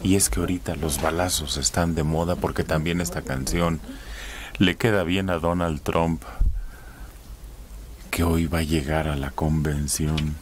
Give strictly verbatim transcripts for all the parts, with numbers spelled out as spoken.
Y es que ahorita los balazos están de moda porque también esta canción le queda bien a Donald Trump, que hoy va a llegar a la convención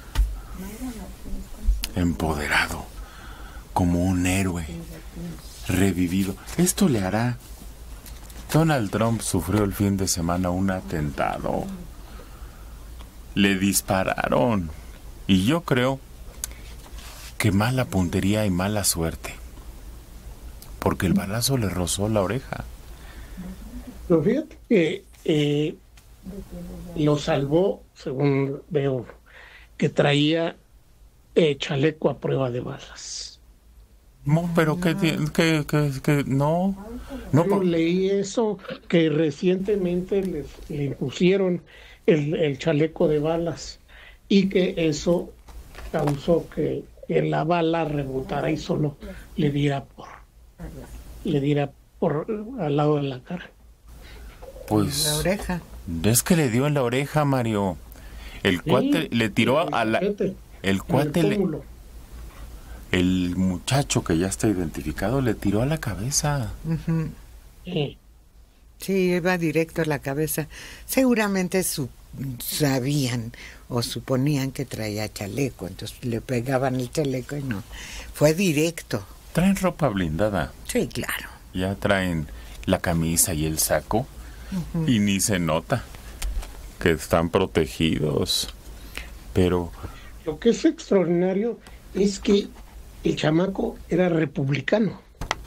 empoderado, como un héroe revivido. Esto le hará. Donald Trump sufrió el fin de semana un atentado. Le dispararon. Y yo creo que mala puntería y mala suerte, porque el balazo le rozó la oreja. Pero fíjate que eh, lo salvó, según veo, que traía eh, chaleco a prueba de balas. No, pero que, que, que, que no, no Yo leí eso, que recientemente les, le impusieron el, el chaleco de balas y que eso causó que, que la bala rebotara y solo le diera por le diera por al lado de la cara. Pues la oreja. Es que le dio en la oreja, Mario. El cuate sí, le tiró a la el cuate le el muchacho que ya está identificado le tiró a la cabeza. Uh-huh. Sí. Sí, iba directo a la cabeza. Seguramente su, sabían o suponían que traía chaleco, entonces le pegaban el chaleco y no. Fue directo. Traen ropa blindada. Sí, claro. Ya traen la camisa y el saco, uh-huh, y ni se nota que están protegidos. Pero lo que es extraordinario es que el chamaco era republicano.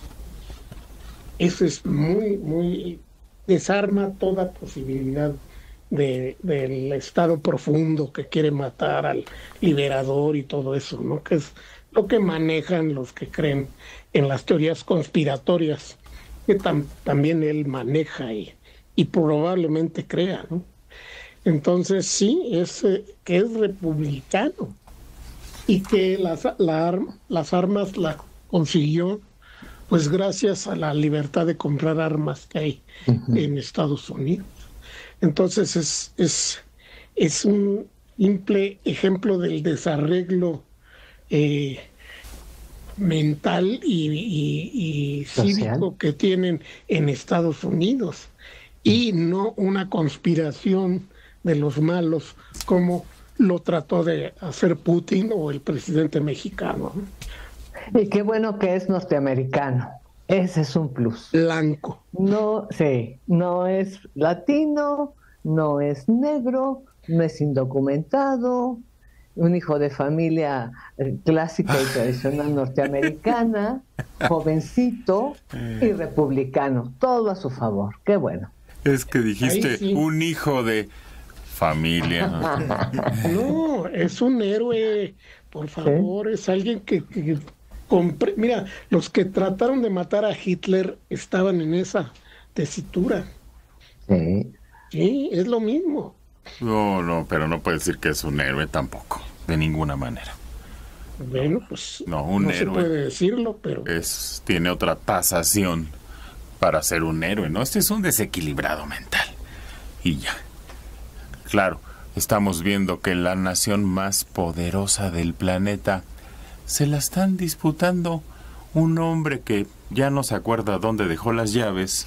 Eso es muy, muy... desarma toda posibilidad de, del estado profundo que quiere matar al liberador y todo eso, ¿no? Que es lo que manejan los que creen en las teorías conspiratorias, que tam, también él maneja y, y probablemente crea, ¿no? Entonces sí, es eh, que es republicano y que las, la, las armas las consiguió pues gracias a la libertad de comprar armas que hay, uh-huh, en Estados Unidos. Entonces es, es, es un simple ejemplo del desarreglo eh, mental y, y, y cívico que tienen en Estados Unidos, y no una conspiración de los malos como lo trató de hacer Putin o el presidente mexicano. Y qué bueno que es norteamericano. Ese es un plus. Blanco. No, sí, no es latino, no es negro, no es indocumentado, un hijo de familia clásica y tradicional norteamericana, jovencito y republicano. Todo a su favor. Qué bueno. Es que dijiste sí, un hijo de familia. No, es un héroe, por favor, ¿sí? Es alguien que... que compre... Mira, los que trataron de matar a Hitler estaban en esa tesitura. Sí. Sí, es lo mismo. No, no, pero no puede decir que es un héroe tampoco, de ninguna manera. Bueno, pues no, un no héroe se puede decirlo, pero... Es, tiene otra tasación para ser un héroe, ¿no? Este es un desequilibrado mental. Y ya. Claro, estamos viendo que la nación más poderosa del planeta se la están disputando un hombre que ya no se acuerda dónde dejó las llaves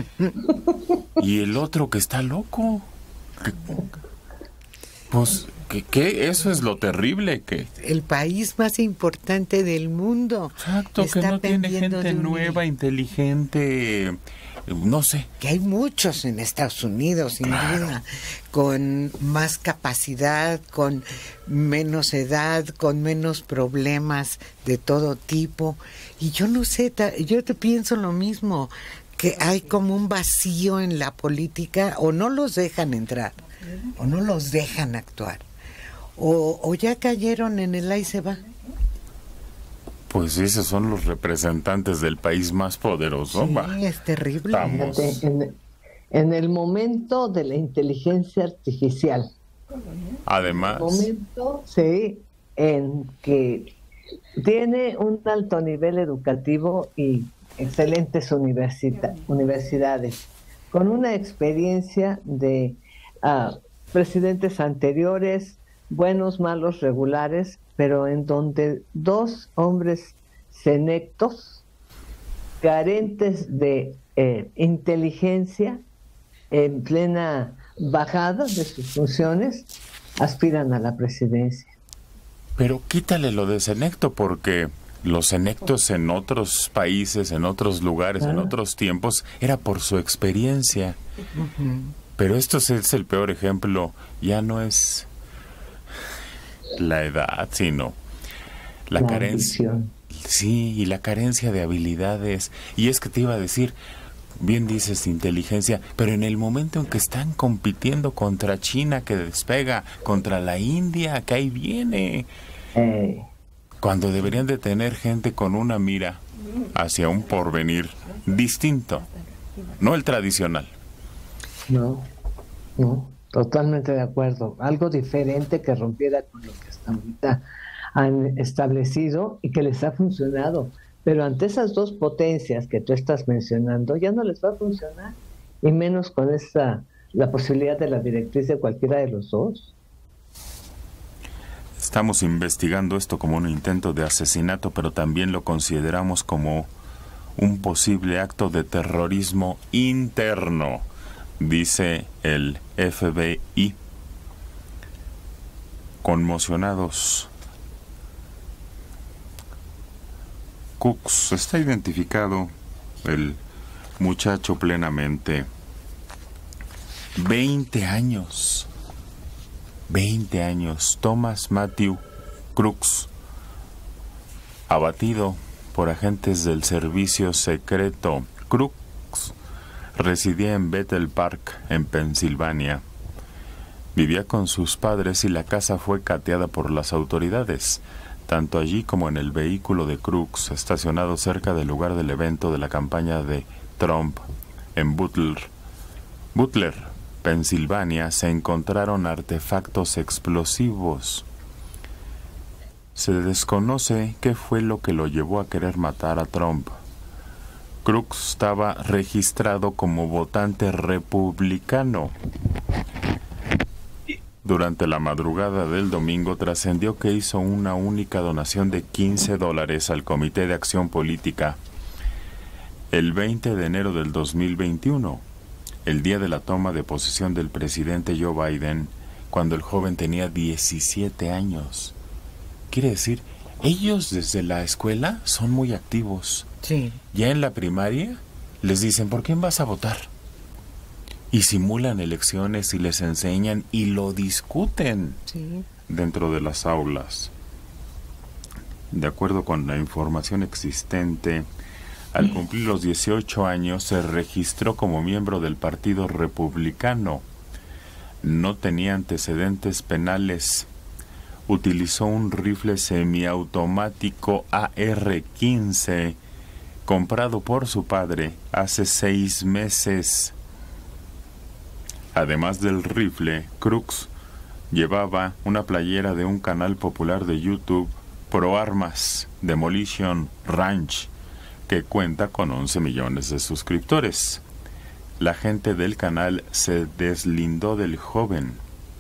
y el otro que está loco. Que, pues, ¿qué, qué? Eso es lo terrible, que... El país más importante del mundo. Exacto, que no tiene gente un... nueva, inteligente... No sé. Que hay muchos en Estados Unidos, sin claro. duda, con más capacidad, con menos edad, con menos problemas de todo tipo. Y yo no sé, yo te pienso lo mismo, que hay como un vacío en la política, o no los dejan entrar, o no los dejan actuar, o, o ya cayeron en el ahí se va. Pues esos son los representantes del país más poderoso. Sí, va. Es terrible. Fíjate, en, en el momento de la inteligencia artificial. Además. En el momento, sí, en que tiene un alto nivel educativo y excelentes universita- universidades, con una experiencia de uh, presidentes anteriores, buenos, malos, regulares, pero en donde dos hombres senectos, carentes de eh, inteligencia, en plena bajada de sus funciones, aspiran a la presidencia. Pero quítale lo de senecto, porque los senectos en otros países, en otros lugares, ah. en otros tiempos, era por su experiencia. Uh-huh. Pero esto es el peor ejemplo. Ya no es la edad, sino la, la carencia. Ambición. Sí, y la carencia de habilidades. Y es que te iba a decir, bien dices inteligencia, pero en el momento en que están compitiendo contra China, que despega, contra la India, que ahí viene, eh. cuando deberían de tener gente con una mira hacia un porvenir distinto, no el tradicional. No, no, totalmente de acuerdo. Algo diferente que rompiera con lo que hasta ahorita han establecido y que les ha funcionado. Pero ante esas dos potencias que tú estás mencionando, ya no les va a funcionar, y menos con esa, la posibilidad de la directriz de cualquiera de los dos. Estamos investigando esto como un intento de asesinato, pero también lo consideramos como un posible acto de terrorismo interno, dice el F B I. Conmocionados. Crooks, está identificado el muchacho plenamente. veinte años. veinte años. Thomas Matthew Crooks, abatido por agentes del servicio secreto. Crooks residía en Bethel Park, en Pensilvania. Vivía con sus padres y la casa fue cateada por las autoridades, tanto allí como en el vehículo de Crooks, estacionado cerca del lugar del evento de la campaña de Trump en Butler, Butler, Pensilvania, se encontraron artefactos explosivos. Se desconoce qué fue lo que lo llevó a querer matar a Trump. Crooks estaba registrado como votante republicano. Durante la madrugada del domingo trascendió que hizo una única donación de quince dólares al Comité de Acción Política. El veinte de enero del dos mil veintiuno, el día de la toma de posesión del presidente Joe Biden, cuando el joven tenía diecisiete años. Quiere decir, ellos desde la escuela son muy activos. Sí. Ya en la primaria les dicen, ¿por quién vas a votar? Y simulan elecciones y les enseñan y lo discuten sí. dentro de las aulas. De acuerdo con la información existente, al cumplir los dieciocho años se registró como miembro del Partido Republicano. No tenía antecedentes penales. Utilizó un rifle semiautomático A R quince comprado por su padre hace seis meses. Además del rifle, Crooks llevaba una playera de un canal popular de YouTube, Pro Armas Demolition Ranch, que cuenta con once millones de suscriptores. La gente del canal se deslindó del joven.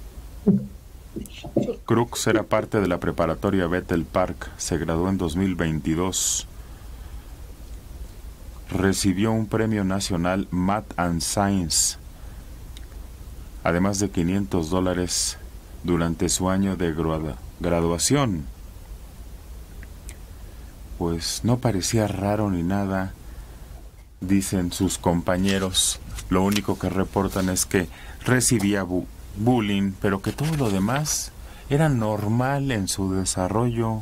Crooks era parte de la preparatoria Bethel Park, se graduó en dos mil veintidós. Recibió un premio nacional Math and Science, además de quinientos dólares durante su año de gradu- graduación. Pues no parecía raro ni nada, dicen sus compañeros. Lo único que reportan es que recibía bu- bullying, pero que todo lo demás era normal en su desarrollo.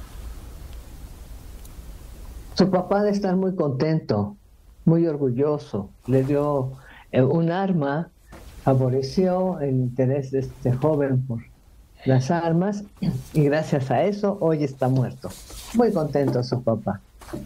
Su papá de estar muy contento, muy orgulloso. Le dio eh, un arma, favoreció el interés de este joven por las armas, y gracias a eso hoy está muerto. Muy contento su papá.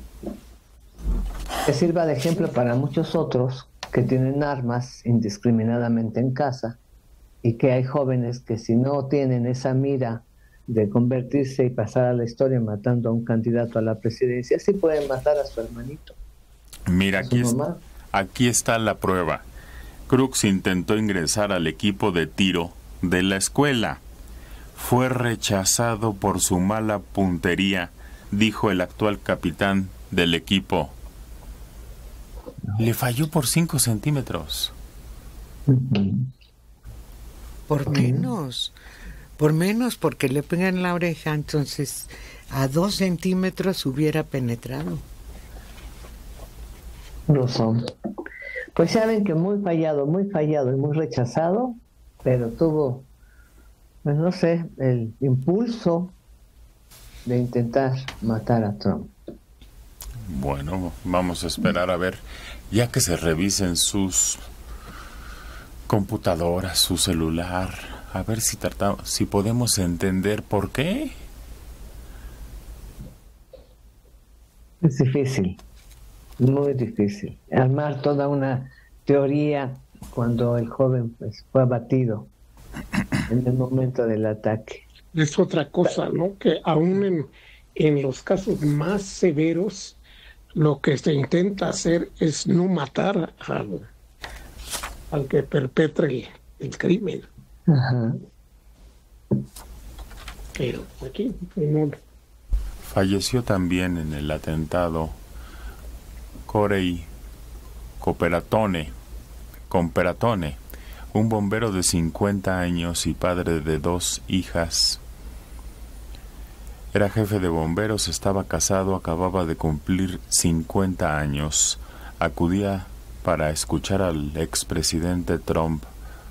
Que sirva de ejemplo para muchos otros que tienen armas indiscriminadamente en casa, y que hay jóvenes que si no tienen esa mira de convertirse y pasar a la historia matando a un candidato a la presidencia, sí pueden matar a su hermanito. Mira, aquí, es, aquí está la prueba. Crooks intentó ingresar al equipo de tiro de la escuela. Fue rechazado por su mala puntería dijo el actual capitán del equipo. Le falló por cinco centímetros. Por menos, por menos, porque le pegan la oreja, entonces a dos centímetros hubiera penetrado. No son. Pues saben que muy fallado, muy fallado y muy rechazado, pero tuvo, pues no sé, el impulso de intentar matar a Trump. Bueno, vamos a esperar a ver, ya que se revisen sus computadoras, su celular, a ver si tratamos, si podemos entender por qué. Es difícil, muy difícil. Armar toda una teoría cuando el joven pues fue abatido en el momento del ataque. Es otra cosa, ¿no? Que aún en, en los casos más severos, lo que se intenta hacer es no matar al, al que perpetre el, el crimen. Ajá. Pero aquí no. Falleció también en el atentado Corey Cooperatone, Comperatone, un bombero de cincuenta años y padre de dos hijas. Era jefe de bomberos, estaba casado, acababa de cumplir cincuenta años. Acudía para escuchar al expresidente Trump.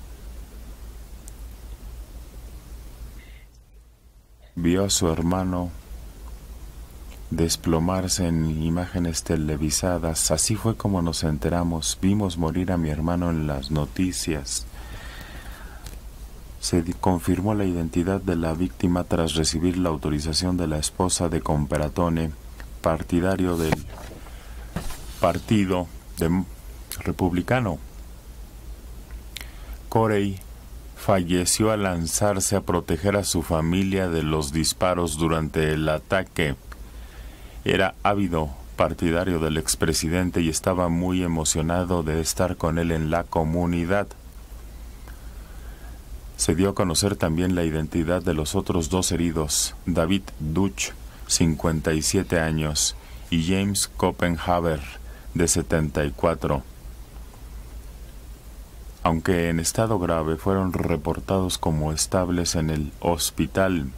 Vio a su hermano desplomarse en imágenes televisadas. Así fue como nos enteramos. Vimos morir a mi hermano en las noticias. Se confirmó la identidad de la víctima tras recibir la autorización de la esposa de Comperatone, partidario del Partido de Republicano. Corey falleció al lanzarse a proteger a su familia de los disparos durante el ataque. Era ávido partidario del expresidente y estaba muy emocionado de estar con él en la comunidad. Se dio a conocer también la identidad de los otros dos heridos, David Dutch, cincuenta y siete años, y James Copenhaver, de setenta y cuatro. Aunque en estado grave, fueron reportados como estables en el hospital.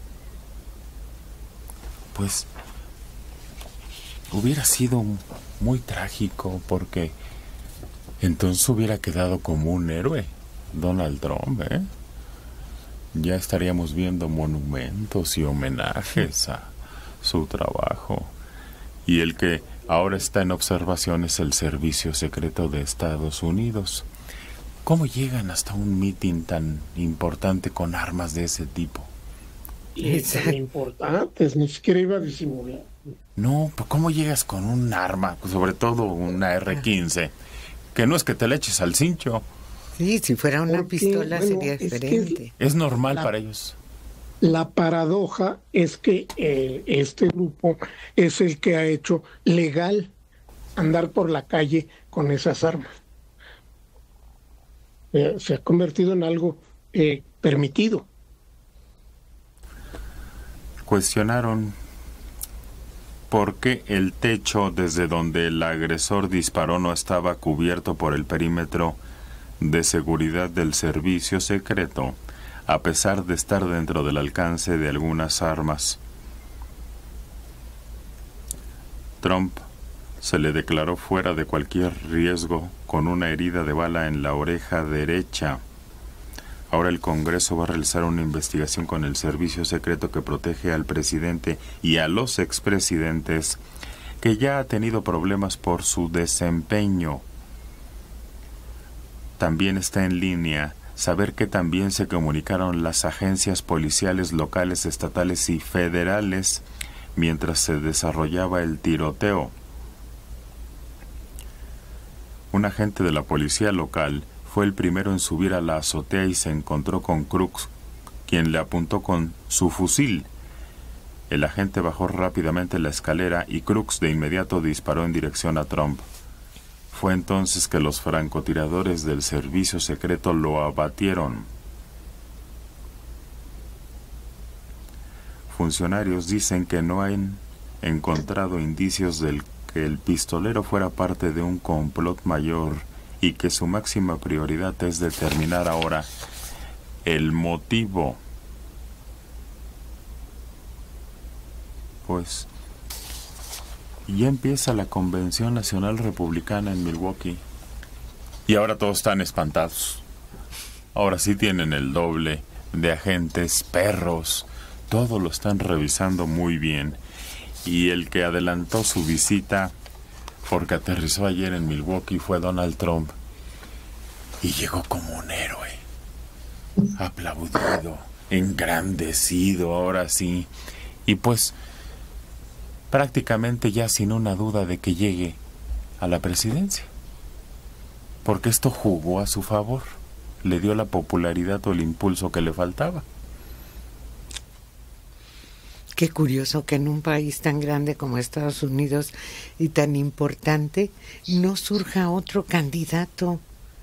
Pues hubiera sido muy trágico, porque entonces hubiera quedado como un héroe Donald Trump, ¿eh? Ya estaríamos viendo monumentos y homenajes a su trabajo. Y el que ahora está en observación es el Servicio Secreto de Estados Unidos. ¿Cómo llegan hasta un mitin tan importante con armas de ese tipo? Y tan importantes, ni siquiera iba a disimular. No, pues ¿cómo llegas con un arma? Sobre todo una erre quince, que no es que te le eches al cincho. Sí, si fuera una Porque, pistola bueno, sería es diferente. Es normal La- para ellos. La paradoja es que eh, este grupo es el que ha hecho legal andar por la calle con esas armas. Eh, se ha convertido en algo eh, permitido. Cuestionaron por qué el techo desde donde el agresor disparó no estaba cubierto por el perímetro de seguridad del servicio secreto, a pesar de estar dentro del alcance de algunas armas. Trump se le declaró fuera de cualquier riesgo con una herida de bala en la oreja derecha. Ahora el Congreso va a realizar una investigación con el servicio secreto que protege al presidente y a los expresidentes, que ya ha tenido problemas por su desempeño. También está en línea saber que también se comunicaron las agencias policiales locales, estatales y federales mientras se desarrollaba el tiroteo. Un agente de la policía local fue el primero en subir a la azotea y se encontró con Crooks, quien le apuntó con su fusil. El agente bajó rápidamente la escalera y Crooks de inmediato disparó en dirección a Trump. Fue entonces que los francotiradores del servicio secreto lo abatieron. Funcionarios dicen que no han encontrado indicios del que el pistolero fuera parte de un complot mayor y que su máxima prioridad es determinar ahora el motivo. Pues ya empieza la Convención Nacional Republicana en Milwaukee y ahora todos están espantados. Ahora sí tienen el doble de agentes, perros, todo lo están revisando muy bien. Y el que adelantó su visita, porque aterrizó ayer en Milwaukee, fue Donald Trump. Y llegó como un héroe, aplaudido, engrandecido, ahora sí. Y pues, prácticamente ya sin una duda de que llegue a la presidencia. Porque esto jugó a su favor, le dio la popularidad o el impulso que le faltaba. Qué curioso que en un país tan grande como Estados Unidos y tan importante no surja otro candidato.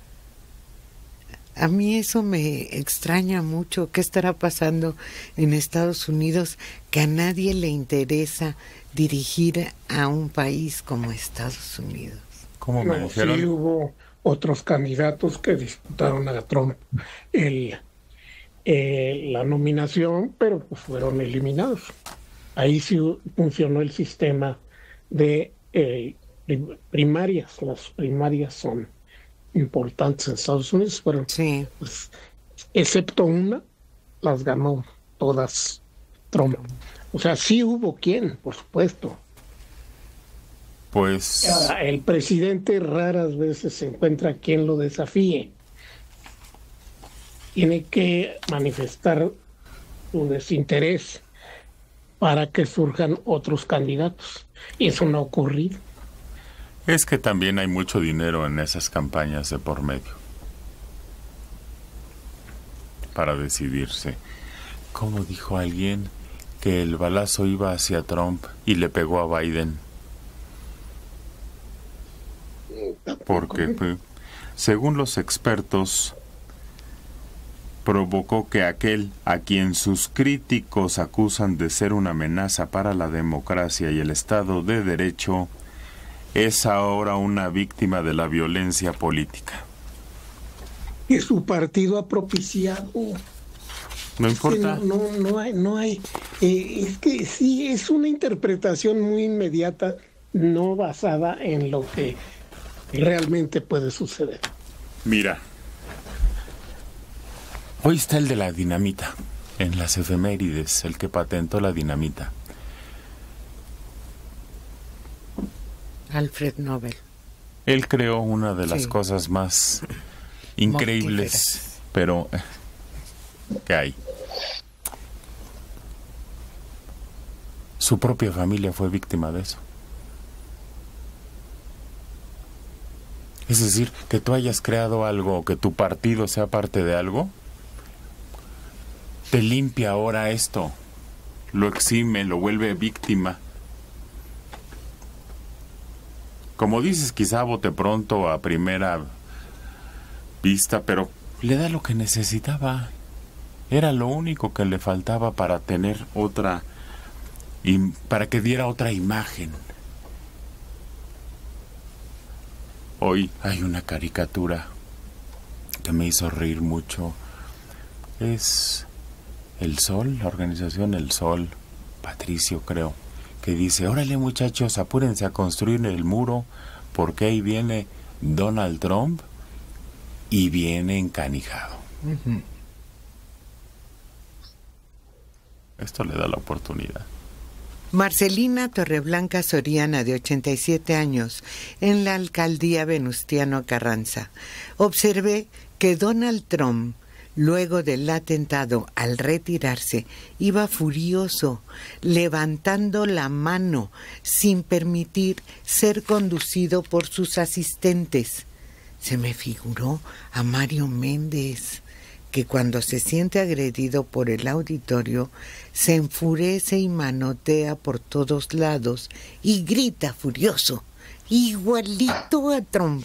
A mí eso me extraña mucho. ¿Qué estará pasando en Estados Unidos que a nadie le interesa dirigir a un país como Estados Unidos? ¿Cómo me No, dijeron? sí hubo otros candidatos que disputaron a Trump el, eh, la nominación, pero pues fueron eliminados. Ahí sí funcionó el sistema de eh, primarias. Las primarias son importantes en Estados Unidos, pero Sí. pues, excepto una, las ganó todas Trump. O sea, sí hubo quien, por supuesto. Pues Ahora, el presidente raras veces se encuentra quien lo desafíe. Tiene que manifestar su desinterés para que surjan otros candidatos. Y eso no ha ocurrido. es que también hay mucho dinero en esas campañas de por medio para decidirse. Como dijo alguien, que el balazo iba hacia Trump y le pegó a Biden. Porque, pues, según los expertos, provocó que aquel a quien sus críticos acusan de ser una amenaza para la democracia y el Estado de Derecho es ahora una víctima de la violencia política. Que su partido ha propiciado. No Es que importa. no, no, no hay, no hay. eh, es que sí, es una interpretación muy inmediata, no basada en lo que realmente puede suceder. Mira, hoy está el de la dinamita, en las efemérides, el que patentó la dinamita. Alfred Nobel. Él creó una de las Sí. cosas más increíbles, Mortíferas. pero eh, ¿qué hay? Su propia familia fue víctima de eso. Es decir, que tú hayas creado algo, que tu partido sea parte de algo, te limpia ahora esto, lo exime, lo vuelve víctima. Como dices, quizá bote pronto a primera vista, pero le da lo que necesitaba. Era lo único que le faltaba para tener otra, y para que diera otra imagen. Hoy hay una caricatura que me hizo reír mucho. Es El Sol, la organización El Sol, Patricio creo, que dice: órale muchachos, apúrense a construir el muro porque ahí viene Donald Trump y viene encanijado. Uh-huh. Esto le da la oportunidad. Marcelina Torreblanca Soriana, de ochenta y siete años, en la alcaldía Venustiano Carranza. Observé que Donald Trump, luego del atentado, al retirarse, iba furioso, levantando la mano sin permitir ser conducido por sus asistentes. Se me figuró a Mario Méndez, que cuando se siente agredido por el auditorio, se enfurece y manotea por todos lados y grita furioso, igualito a Trump.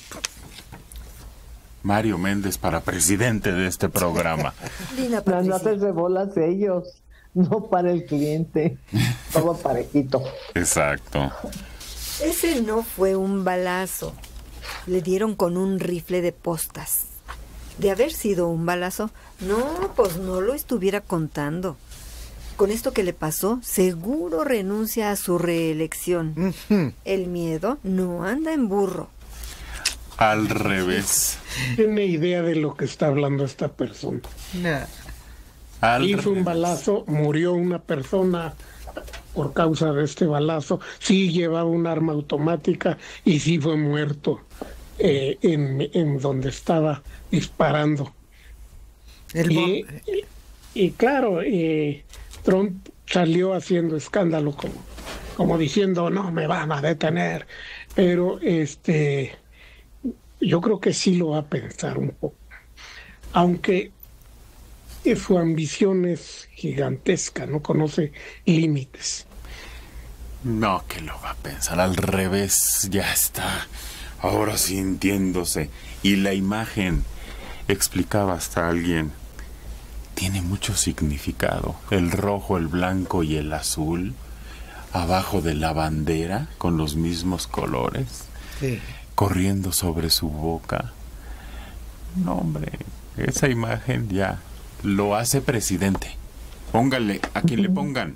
Mario Méndez para presidente de este programa. Para no hacerse bolas ellos. no para el cliente, todo parejito. Exacto. Ese no fue un balazo. Le dieron con un rifle de postas. De haber sido un balazo, no, pues no lo estuviera contando. Con esto que le pasó, seguro renuncia a su reelección. Uh-huh. El miedo no anda en burro. Al revés. Tiene idea de lo que está hablando esta persona. No. Al Hizo revés. un balazo, murió una persona por causa de este balazo. Sí llevaba un arma automática y sí fue muerto eh, en, en donde estaba disparando. El y, y, y claro, eh, Trump salió haciendo escándalo como, como diciendo no me van a detener, pero este yo creo que sí lo va a pensar un poco, aunque su ambición es gigantesca, no conoce límites. No, que lo va a pensar, al revés, ya está ahora sintiéndose. Y la imagen, explicaba hasta alguien, tiene mucho significado. El rojo, el blanco y el azul, abajo de la bandera, con los mismos colores, sí, corriendo sobre su boca. No, hombre, esa imagen ya lo hace presidente. Póngale, a quien le pongan.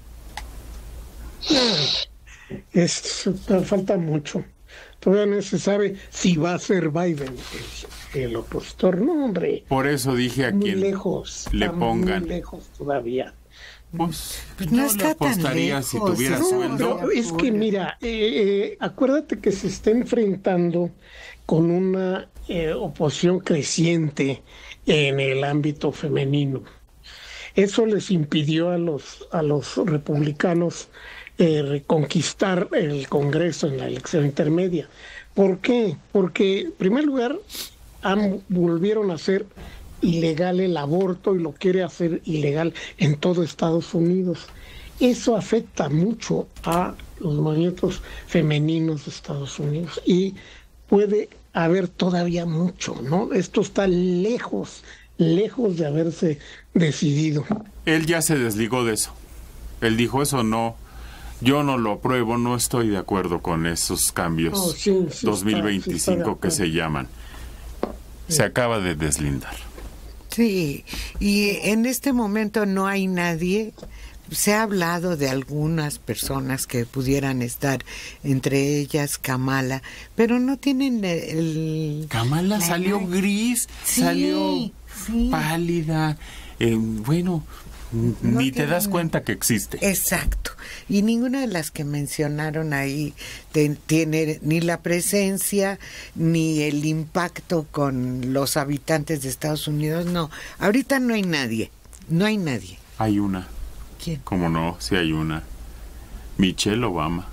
Es, falta mucho. Todavía no se sabe si va a ser Biden el, el opositor. No, hombre. Por eso dije a muy quien lejos, le pongan. Muy lejos todavía. Pues, pues no yo está le apostaría tan si lejos, tuviera No, sueldo. pero es que mira, eh, eh, acuérdate que se está enfrentando con una eh, oposición creciente en el ámbito femenino. Eso les impidió a los a los republicanos eh, reconquistar el Congreso en la elección intermedia. ¿Por qué? Porque, en primer lugar, han, volvieron a hacer ilegal el aborto y lo quiere hacer ilegal en todo Estados Unidos. Eso afecta mucho a los movimientos femeninos de Estados Unidos y puede haber todavía mucho, ¿no? Esto está lejos, lejos de haberse decidido. Él ya se desligó de eso. Él dijo eso no. Yo no lo apruebo, no estoy de acuerdo con esos cambios Oh, sí, sí dos mil veinticinco está, sí está de que se llaman. Se acaba de deslindar. Sí, y en este momento no hay nadie. Se ha hablado de algunas personas que pudieran estar, entre ellas Kamala, pero no tienen el... Kamala la salió imagen. gris, Sí, salió sí. pálida. Eh, bueno, No ni te tienen- das cuenta que existe. Exacto. Y ninguna de las que mencionaron ahí te- tiene ni la presencia ni el impacto con los habitantes de Estados Unidos. No, ahorita no hay nadie. No hay nadie. Hay una. ¿Quién? ¿Cómo no? Sí hay una. Michelle Obama.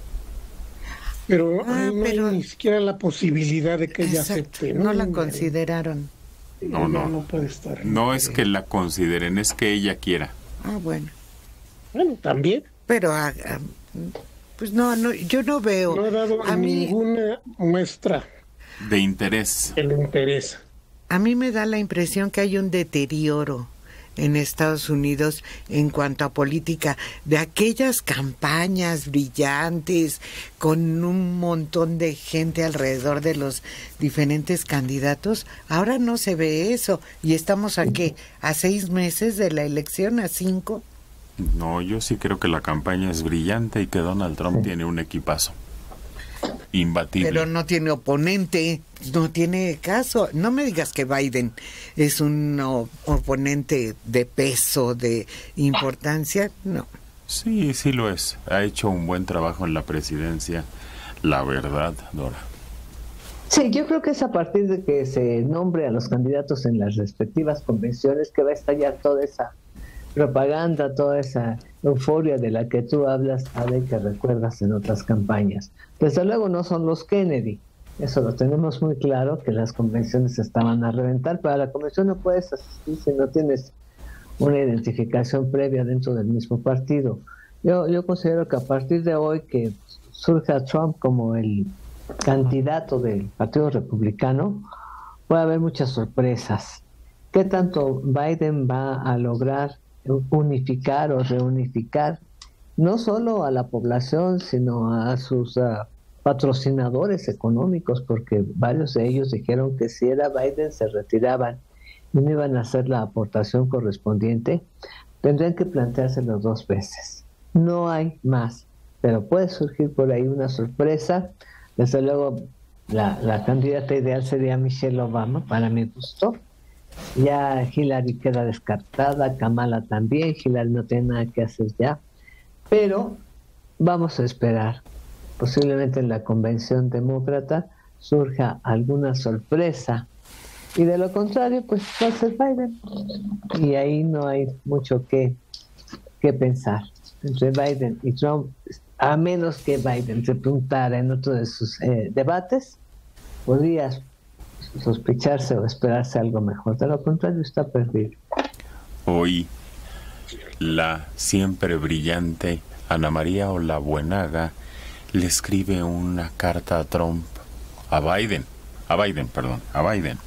Pero Ah, ahí no pero- hay ni siquiera la posibilidad de que ella Exacto. acepte. No la Hombre, consideraron. No, ella no. no puede estar. No es que la consideren, es que ella quiera. Ah, bueno. Bueno, también Pero, ah, ah, pues no, no, yo no veo. no ha dado a mí, ninguna muestra De interés. que le interesa. a mí me da la impresión que hay un deterioro en Estados Unidos en cuanto a política, de aquellas campañas brillantes con un montón de gente alrededor de los diferentes candidatos. Ahora no se ve eso y estamos a qué, a seis meses de la elección, a cinco. No, yo sí creo que la campaña es brillante y que Donald Trump tiene un equipazo. Imbatible. Pero no tiene oponente, no tiene caso. No me digas que Biden es un o- oponente de peso, de importancia. No. Sí, sí lo es. Ha hecho un buen trabajo en la presidencia. La verdad, Dora. Sí, yo creo que es a partir de que se nombre a los candidatos en las respectivas convenciones que va a estallar toda esa propaganda, toda esa euforia de la que tú hablas, Ale, que recuerdas en otras campañas. Desde luego no son los Kennedy, eso lo tenemos muy claro, que las convenciones estaban a reventar, pero a la convención no puedes asistir si no tienes una identificación previa dentro del mismo partido. Yo, yo considero que a partir de hoy que surja Trump como el candidato del Partido Republicano, puede haber muchas sorpresas. ¿Qué tanto Biden va a lograr unificar o reunificar no solo a la población, sino a sus uh, patrocinadores económicos, porque varios de ellos dijeron que si era Biden se retiraban y no iban a hacer la aportación correspondiente. Tendrían que planteárselo dos veces. No hay más, pero puede surgir por ahí una sorpresa. Desde luego, la, la candidata ideal sería Michelle Obama, para mi gusto. Ya Hillary queda descartada, Kamala también. Hillary no tiene nada que hacer ya, pero vamos a esperar. Posiblemente en la convención demócrata surja alguna sorpresa, y de lo contrario pues va a ser Biden, y ahí no hay mucho que, que pensar entre Biden y Trump, a menos que Biden se preguntara en otro de sus eh, debates. Podría sospecharse o esperarse algo mejor, de lo contrario está perdido. Hoy la siempre brillante Ana María Olabuenaga le escribe una carta a Trump, a Biden, a Biden, perdón, a Biden,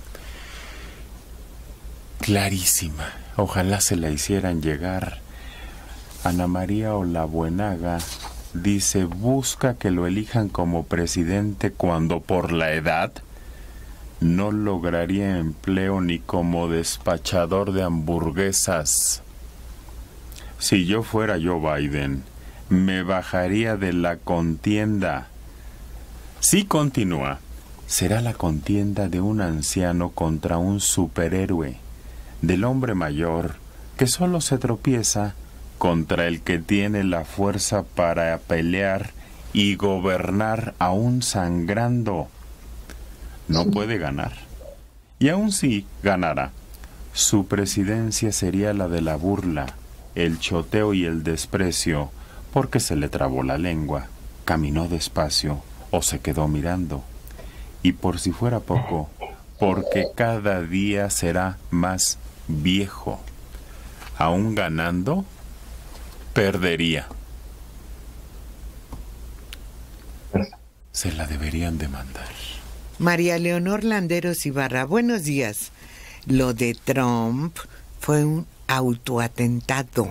clarísima. Ojalá se la hicieran llegar. Ana María Olabuenaga dice: busca que lo elijan como presidente cuando por la edad no lograría empleo ni como despachador de hamburguesas. Si yo fuera Joe Biden, me bajaría de la contienda. Si continúa, será la contienda de un anciano contra un superhéroe, del hombre mayor que solo se tropieza contra el que tiene la fuerza para pelear y gobernar aún sangrando. No puede ganar. Y aun si ganara, su presidencia sería la de la burla, el choteo y el desprecio, porque se le trabó la lengua, caminó despacio o se quedó mirando. Y por si fuera poco, porque cada día será más viejo. Aún ganando, perdería. Se la deberían demandar. María Leonor Landeros Ibarra, buenos días. Lo de Trump fue un autoatentado.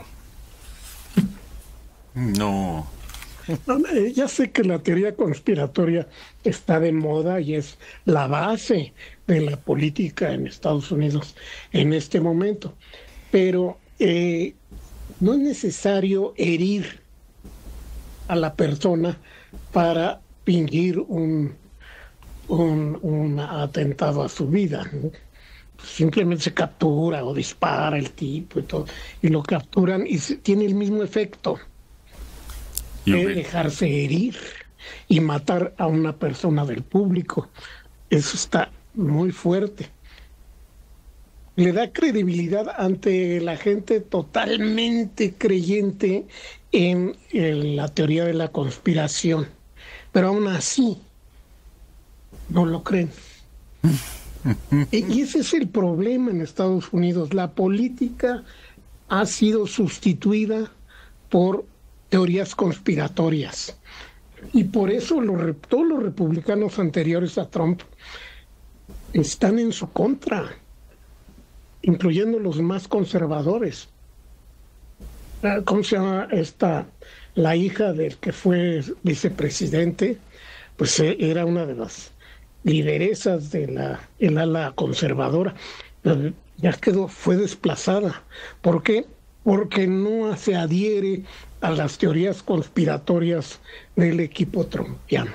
No. Ya sé que la teoría conspiratoria está de moda y es la base de la política en Estados Unidos en este momento, pero eh, no es necesario herir a la persona para fingir un, un, un atentado a su vida, ¿no? Simplemente se captura o dispara el tipo y todo, y lo capturan y se, tiene el mismo efecto de dejarse herir y matar a una persona del público. Eso está muy fuerte. Le da credibilidad ante la gente totalmente creyente en, en la teoría de la conspiración, pero aún así no lo creen. Y ese es el problema en Estados Unidos. La política ha sido sustituida por teorías conspiratorias. Y por eso los, todos los republicanos anteriores a Trump están en su contra, incluyendo los más conservadores. ¿Cómo se llama esta? La hija del que fue vicepresidente, pues era una de las lideresas de la el ala conservadora. Ya quedó, fue desplazada. ¿Por qué? Porque no se adhiere a las teorías conspiratorias del equipo trumpiano.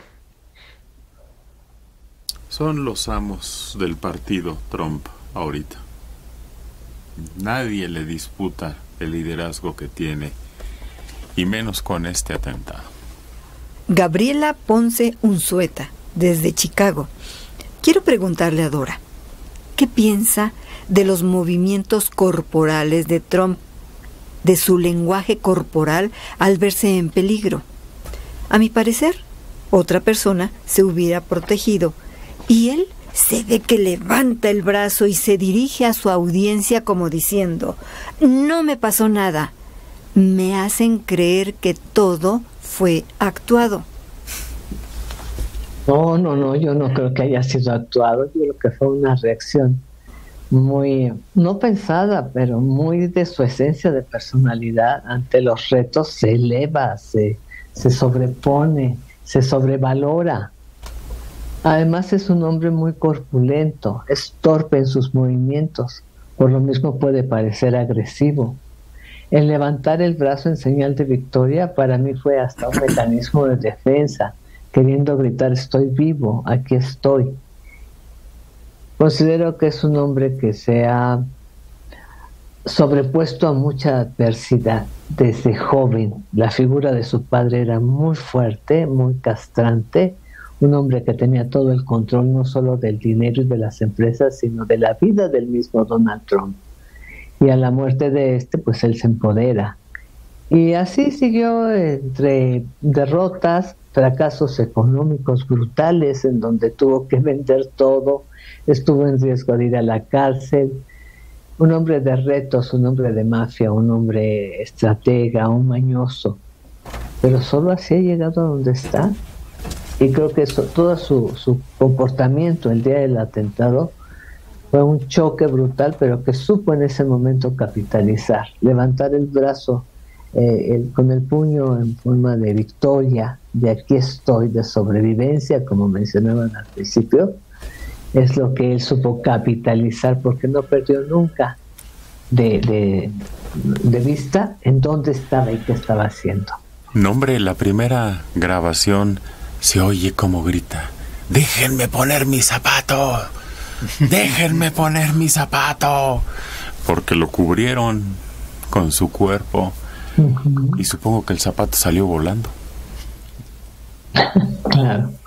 Son los amos del partido Trump ahorita. Nadie le disputa el liderazgo que tiene, y menos con este atentado. Gabriela Ponce Unzueta, desde Chicago. Quiero preguntarle a Dora, ¿qué piensa de los movimientos corporales de Trump, de su lenguaje corporal al verse en peligro? A mi parecer, otra persona se hubiera protegido, y él se ve que levanta el brazo y se dirige a su audiencia como diciendo: no me pasó nada, me hacen creer que todo fue actuado. No, no, no, yo no creo que haya sido actuado, yo creo que fue una reacción muy, no pensada, pero muy de su esencia de personalidad. Ante los retos se eleva, se, se sobrepone, se sobrevalora. Además es un hombre muy corpulento, es torpe en sus movimientos, por lo mismo puede parecer agresivo. El levantar el brazo en señal de victoria para mí fue hasta un mecanismo de defensa, queriendo gritar: estoy vivo, aquí estoy. Considero que es un hombre que se ha sobrepuesto a mucha adversidad desde joven. La figura de su padre era muy fuerte, muy castrante, un hombre que tenía todo el control no solo del dinero y de las empresas, sino de la vida del mismo Donald Trump. Y a la muerte de este, pues él se empodera. Y así siguió entre derrotas, fracasos económicos brutales en donde tuvo que vender todo, estuvo en riesgo de ir a la cárcel. Un hombre de retos, un hombre de mafia, un hombre estratega, un mañoso. Pero solo así ha llegado a donde está. Y creo que eso, todo su, su comportamiento el día del atentado fue un choque brutal, pero que supo en ese momento capitalizar, levantar el brazo eh, el, con el puño en forma de victoria, de aquí estoy, de sobrevivencia, como mencionaban al principio. Es lo que él supo capitalizar, porque no perdió nunca de, de, de vista en dónde estaba y qué estaba haciendo. No, hombre, la primera grabación se oye como grita: ¡déjenme poner mi zapato! ¡Déjenme poner mi zapato! Porque lo cubrieron con su cuerpo. Uh-huh. Y supongo que el zapato salió volando. Claro.